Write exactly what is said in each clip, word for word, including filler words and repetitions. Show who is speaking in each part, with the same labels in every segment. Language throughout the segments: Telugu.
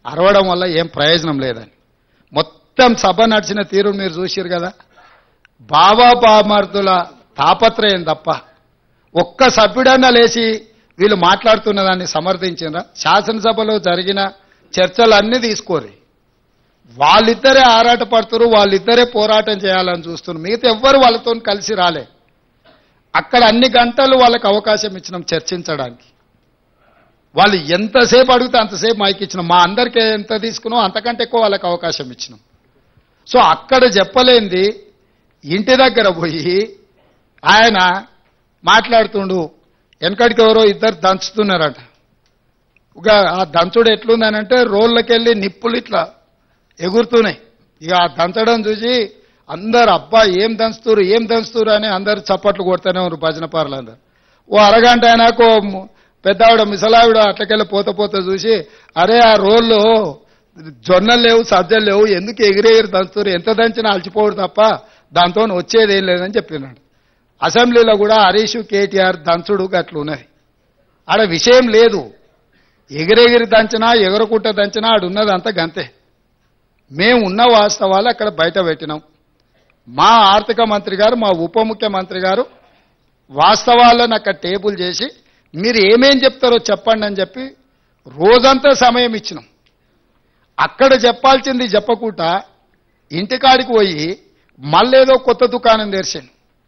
Speaker 1: అరవడం వల్ల ఏం ప్రయోజనం లేదని మొత్తం సభ నడిచిన తీరు మీరు చూసిరు కదా. బాబా బామర్దుల తాపత్రయం తప్ప ఒక్క సభ్యుడన్నా లేచి వీళ్ళు మాట్లాడుతున్న దాన్ని సమర్థించినరా? శాసనసభలో జరిగిన చర్చలన్నీ తీసుకోరు. వాళ్ళిద్దరే ఆరాట పడుతున్నారు, వాళ్ళిద్దరే పోరాటం చేయాలని చూస్తున్నారు. మిగతా ఎవ్వరు వాళ్ళతో కలిసి రాలే. అక్కడ అన్ని గంటలు వాళ్ళకి అవకాశం ఇచ్చినాం చర్చించడానికి. వాళ్ళు ఎంతసేపు అడిగితే అంతసేపు మైక్ ఇచ్చినాం. మా అందరికీ ఎంత తీసుకున్నాం అంతకంటే ఎక్కువ వాళ్ళకి అవకాశం ఇచ్చినాం. సో అక్కడ చెప్పలేంది ఇంటి దగ్గర పోయి ఆయన మాట్లాడుతుండు. వెనకడికి ఎవరో ఇద్దరు దంచుతున్నారట. ఇక ఆ దంచుడు ఎట్లుందనంటే రోళ్ళకెళ్ళి నిప్పులు ఇట్లా ఎగురుతున్నాయి. ఇక ఆ దంచడం చూసి అందరు అబ్బా ఏం దంచుతురు ఏం దంచుతురు అని అందరు చప్పట్లు కొడుతూనే ఉన్నారు భజన పార్లు అందరు. ఓ అరగంట అయినాకో పెద్దావిడ మిసలావిడ అట్లకెళ్ళి పోత పోత చూసి అరే ఆ రోళ్ళు జొన్నలు లేవు సజ్జలు లేవు ఎందుకు ఎగిరెగిరి దంచుతురు, ఎంత దంచినా అలచిపోడు తప్ప దాంతో వచ్చేది ఏం లేదని చెప్పినాడు. అసెంబ్లీలో కూడా హరీష్ కేటీఆర్ దంచుడు గట్లున్నది. ఆడ విషయం లేదు. ఎగిరెగిరి దంచినా ఎగరకుట్ట దంచినా ఆడున్నదంతా గంతే. మేము ఉన్న వాస్తవాలు అక్కడ బయట పెట్టినాం. మా ఆర్థిక మంత్రి గారు మా ఉప ముఖ్యమంత్రి గారు వాస్తవాలను అక్కడ టేబుల్ చేసి మీరు ఏమేం చెప్తారో చెప్పండి అని చెప్పి రోజంతా సమయం ఇచ్చినాం. అక్కడ చెప్పాల్సింది చెప్పకుండా ఇంటికాడికి పోయి మళ్ళేదో కొత్త దుకాణం తెరిచాను.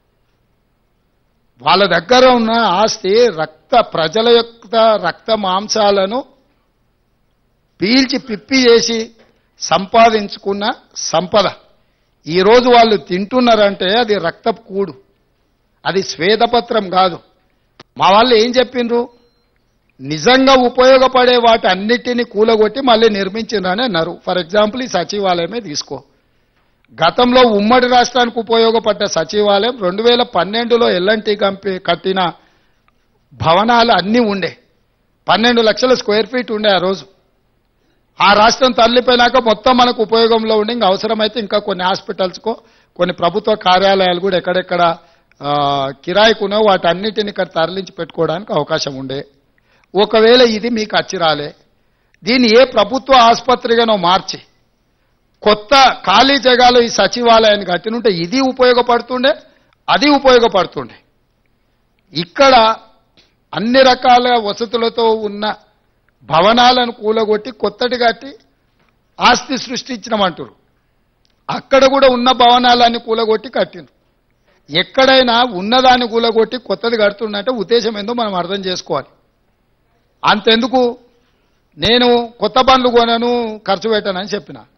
Speaker 1: వాళ్ళ దగ్గర ఉన్న ఆస్తి రక్త ప్రజల యొక్క రక్త మాంసాలను పీల్చి పిప్పి చేసి సంపాదించుకున్న సంపద ఈరోజు వాళ్ళు తింటున్నారంటే అది రక్తపు కూడు, అది శ్వేతపత్రం కాదు. మా వాళ్ళు ఏం చెప్పిండ్రు? నిజంగా ఉపయోగపడే వాటి అన్నిటినీ కూలగొట్టి మళ్ళీ నిర్మించిండ్రని అన్నారు. ఫర్ ఎగ్జాంపుల్ ఈ సచివాలయమే తీసుకో. గతంలో ఉమ్మడి రాష్ట్రానికి ఉపయోగపడ్డ సచివాలయం రెండు వేల పన్నెండులో ఎల్ఎన్టీ కంపెనీ కట్టిన భవనాలు అన్నీ ఉండే. పన్నెండు లక్షల స్క్వేర్ ఫీట్ ఉండే ఆ రోజు. ఆ రాష్ట్రం తరలిపోయినాక మొత్తం మనకు ఉపయోగంలో ఉండి ఇంకా అవసరమైతే ఇంకా కొన్ని హాస్పిటల్స్కో కొన్ని ప్రభుత్వ కార్యాలయాలు కూడా ఎక్కడెక్కడ కిరాయికునో వాటన్నిటిని ఇక్కడ తరలించి పెట్టుకోవడానికి అవకాశం ఉండే. ఒకవేళ ఇది మీకు అచ్చి రాలే, దీన్ని ఏ ప్రభుత్వ ఆసుపత్రిగానో మార్చి కొత్త ఖాళీ జగాలో ఈ సచివాలయాన్ని కట్టినుంటే ఇది ఉపయోగపడుతుండే, అది ఉపయోగపడుతుండే. ఇక్కడ అన్ని రకాల వసతులతో ఉన్న భవనాలను కూలగొట్టి కొత్తటి కట్టి ఆస్తి సృష్టించినమంటారు. అక్కడ కూడా ఉన్న భవనాలన్నీ కూలగొట్టి కట్టిండ్రు. ఎక్కడైనా ఉన్నదాన్ని కూలగొట్టి కొత్తది కడుతుందంటే ఉద్దేశం ఏందో మనం అర్థం చేసుకోవాలి. అంతెందుకు నేను కొత్త బండ్లు కొనను ఖర్చు పెట్టానని చెప్పిన.